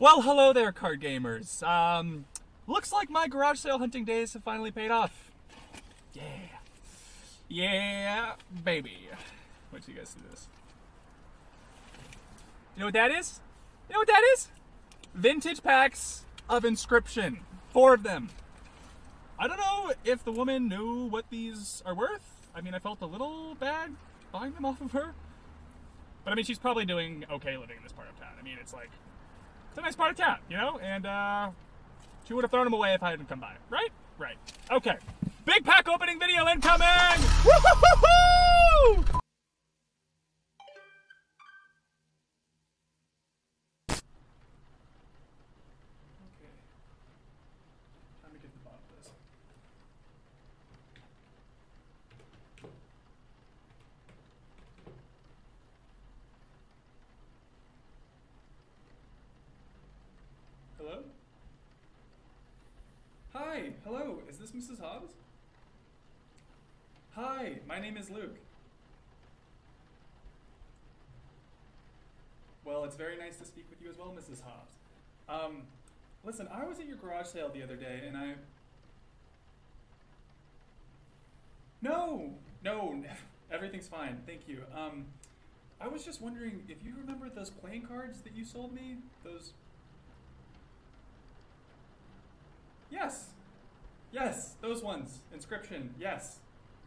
Well, hello there, card gamers. Looks like my garage sale hunting days have finally paid off. Yeah. Yeah, baby. What do you guys see this? You know what that is? You know what that is? Vintage packs of Inscription. 4 of them. I don't know if the woman knew what these are worth. I mean, I felt a little bad buying them off of her. But I mean, she's probably doing okay living in this part of town. I mean, it's like, it's a nice part of town, you know? And she would have thrown them away if I hadn't come by. Right? Right. Okay. Big pack opening video incoming! Woo-hoo-hoo-hoo! Okay. Time to get to the bottom of this. Hello? Hi, hello, is this Mrs. Hobbs? Hi, my name is Luke. Well, it's very nice to speak with you as well, Mrs. Hobbs. Listen, I was at your garage sale the other day and No, everything's fine, thank you. I was just wondering if you remember those playing cards that you sold me? Those... Yes, those ones. Inscription, yes.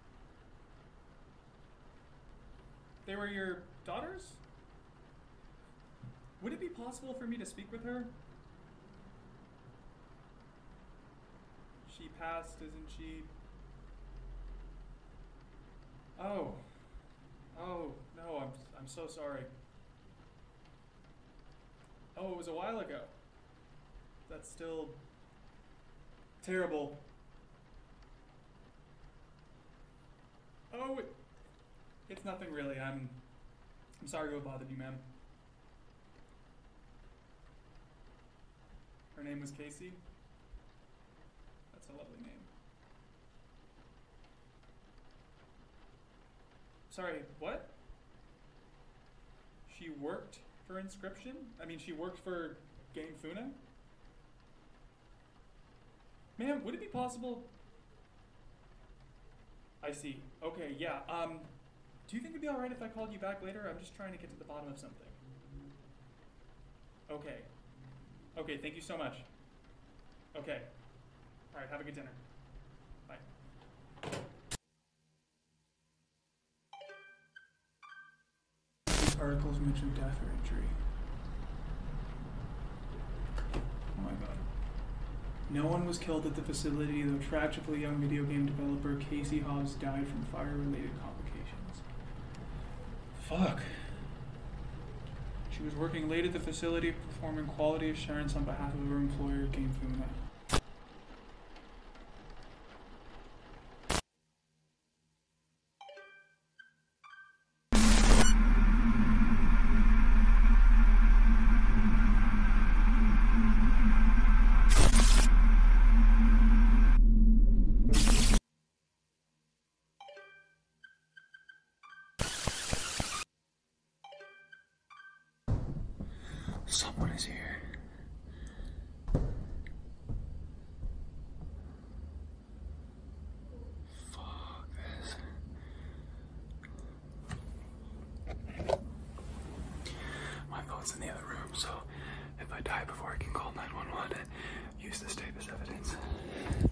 They were your daughter's? Would it be possible for me to speak with her? She passed, isn't she? Oh. Oh, no, I'm so sorry. Oh, it was a while ago. That's still terrible. Oh, it's nothing really. I'm sorry to have bothered you, ma'am. Her name was Casey. That's a lovely name. Sorry, what? She worked for Inscription? I mean, she worked for Game Funa? Ma'am, would it be possible? I see. Okay, yeah. Do you think it'd be alright if I called you back later? I'm just trying to get to the bottom of something. Okay. Okay, thank you so much. Okay. Alright, have a good dinner. Bye. These articles mention death or injury. Oh my god. No one was killed at the facility, though tragically young video game developer Casey Hobbs died from fire-related complications. Fuck. She was working late at the facility performing quality assurance on behalf of her employer, Game Funa. Someone is here. Fuck this. My phone's in the other room, so if I die before I can call 911, use this tape as evidence.